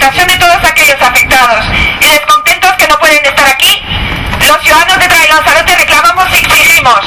indemnización de todos aquellos afectados y descontentos que no pueden estar aquí, los ciudadanos de Lanzarote reclamamos y exigimos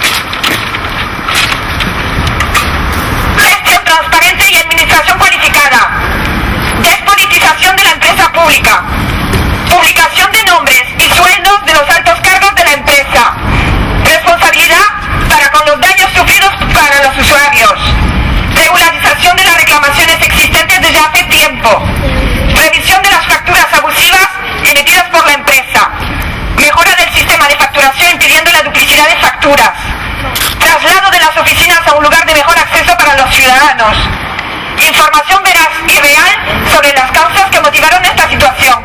gestión transparente y administración cualificada, despolitización de la empresa pública, publicación de nombres y sueldos de los altos cargos de la empresa, responsabilidad para con los daños sufridos para los usuarios, regularización de las reclamaciones existentes desde hace tiempo, revisión de las facturas abusivas emitidas por la empresa, mejora del sistema de facturación impidiendo la duplicidad de facturas, traslado de las oficinas a un lugar de mejor acceso para los ciudadanos, información veraz y real sobre las causas que motivaron esta situación,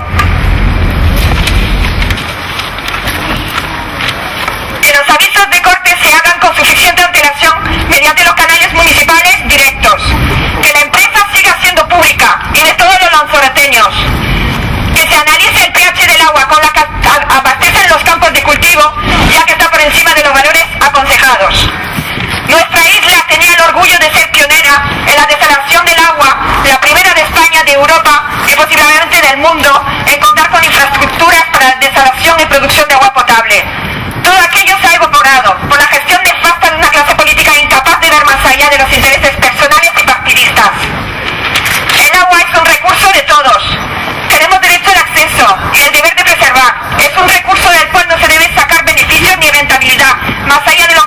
que los avisos de corte se hagan con suficiente antelación mediante los canales municipales directos, que la empresa siga siendo pública y de todos los lanzaroteños, que se analice el pH del agua con la que abastecen los campos de cultivo, ya que está por encima de los valores aconsejados. Nuestra isla tenía el orgullo de ser pionera en la desalación del agua, la primera de España, de Europa y posiblemente del mundo en contar con infraestructuras para la desalación y producción de agua potable. Todo aquello se ha evaporado por la gestión nefasta de una clase política incapaz de ver más allá de los intereses personales y partidistas. El agua es un recurso de todos. Tenemos derecho al acceso y el deber de preservar. Es un recurso del cual no se debe sacar beneficios ni rentabilidad, más allá de lo